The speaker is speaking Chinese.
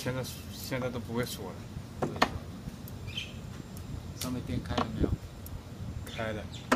现在都不会锁了。 上面电开了没有？ 开了。